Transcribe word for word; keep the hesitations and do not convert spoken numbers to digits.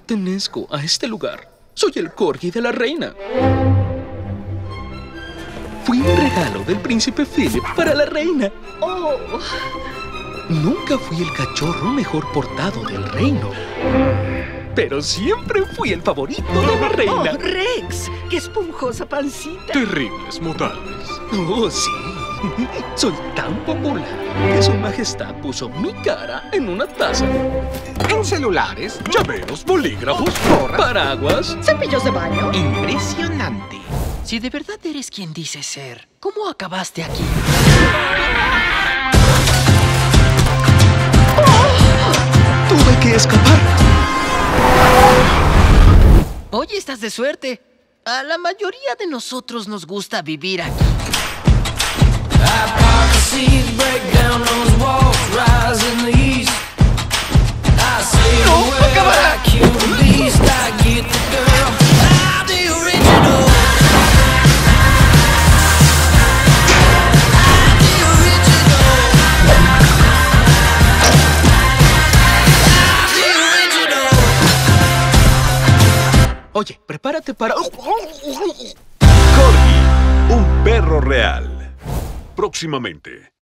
pertenezco a este lugar. Soy el corgi de la reina. Fui un regalo del príncipe Philip para la reina. Oh. Nunca fui el cachorro mejor portado del reino, pero siempre fui el favorito de la reina. Oh, Rex, qué esponjosa pancita. Terribles modales. Oh, sí. Soy tan popular que su majestad puso mi cara en una taza. En celulares, llaveros, bolígrafos, Porras, paraguas, cepillos de baño. Impresionante. Si de verdad eres quien dices ser, ¿cómo acabaste aquí? ¡Oh! Tuve que escapar. Hoy estás de suerte. A la mayoría de nosotros nos gusta vivir aquí. ¡No acabará! Oye, prepárate para... Corgi, un perro real. Próximamente.